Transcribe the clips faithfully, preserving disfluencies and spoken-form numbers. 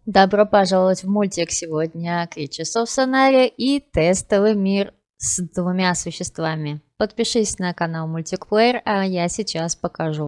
Добро пожаловать в мультик. Сегодня Creatures of Sonaria и тестовый мир с двумя существами. Подпишись на канал Мультиплеер, а я сейчас покажу.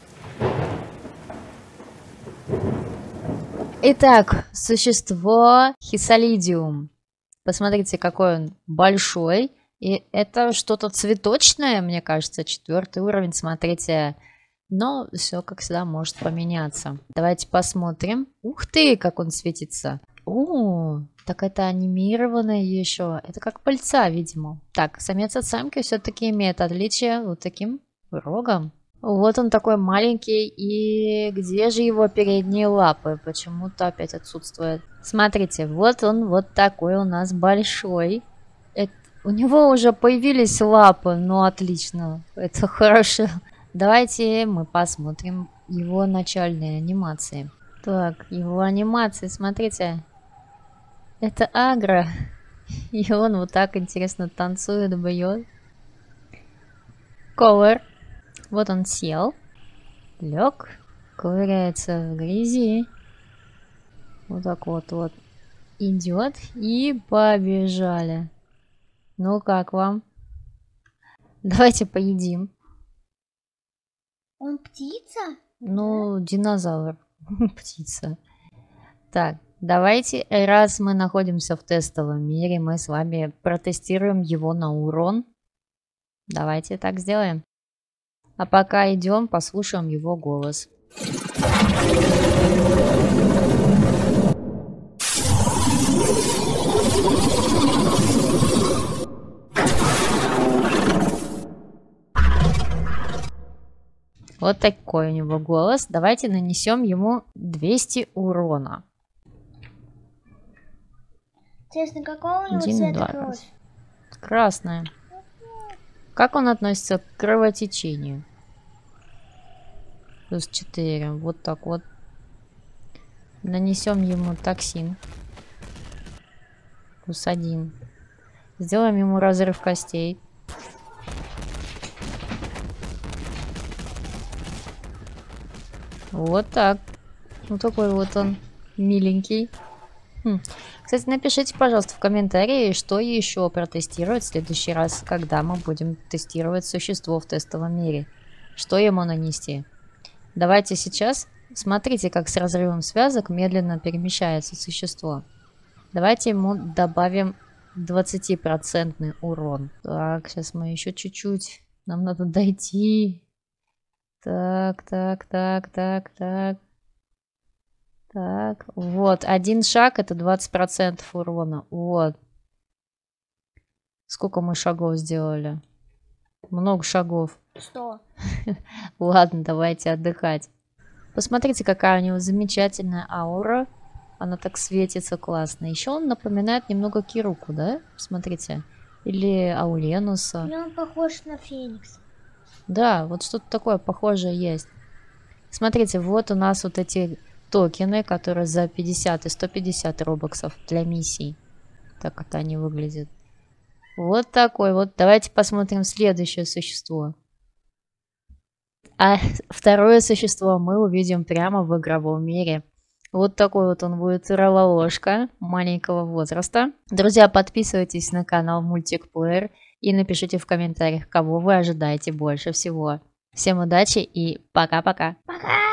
Итак, существо Хисалидиум. Посмотрите, какой он большой. И это что-то цветочное, мне кажется, четвертый уровень. Смотрите. Но все, как всегда, может поменяться. Давайте посмотрим. Ух ты, как он светится. О, так это анимированное еще. Это как пыльца, видимо. Так, самец от самки все-таки имеет отличие вот таким рогом. Вот он такой маленький. И где же его передние лапы? Почему-то опять отсутствует. Смотрите, вот он вот такой у нас большой. Это... У него уже появились лапы. Ну, отлично. Это хорошо. Давайте мы посмотрим его начальные анимации. Так, его анимации, смотрите. Это Агро. И он вот так интересно танцует, бьет. Ковер. Вот он сел. Лег. Ковыряется в грязи. Вот так вот вот. Идет. И побежали. Ну как вам? Давайте поедим. Он птица? Ну, да? Динозавр. Птица. Так, давайте, раз мы находимся в тестовом мире, мы с вами протестируем его на урон. Давайте так сделаем. А пока идем, послушаем его голос. Вот такой у него голос. Давайте нанесем ему двести урона. Интересно, какого у него цвета кровь? Красная. Как он относится к кровотечению? Плюс четыре. Вот так вот. Нанесем ему токсин. Плюс один. Сделаем ему разрыв костей. Вот так. Вот такой вот он миленький. Хм. Кстати, напишите, пожалуйста, в комментарии, что еще протестировать в следующий раз, когда мы будем тестировать существо в тестовом мире. Что ему нанести. Давайте сейчас. Смотрите, как с разрывом связок медленно перемещается существо. Давайте ему добавим двадцатипроцентный урон. Так, сейчас мы еще чуть-чуть. Нам надо дойти. Так, так, так, так, так. Так, вот, один шаг это двадцать процентов урона. Вот. Сколько мы шагов сделали? Много шагов. Сто. Ладно, давайте отдыхать. Посмотрите, какая у него замечательная аура. Она так светится классно. Еще он напоминает немного Кируку, да? Смотрите. Или Ауленуса. И он похож на Феникс. Да, вот что-то такое похожее есть. Смотрите, вот у нас вот эти токены, которые за пятьдесят и сто пятьдесят робоксов для миссий. Так вот они выглядят. Вот такой вот. Давайте посмотрим следующее существо. А второе существо мы увидим прямо в игровом мире. Вот такой вот он будет Рололошка маленького возраста. Друзья, подписывайтесь на канал Мультиплеер и напишите в комментариях, кого вы ожидаете больше всего. Всем удачи и пока-пока. Пока!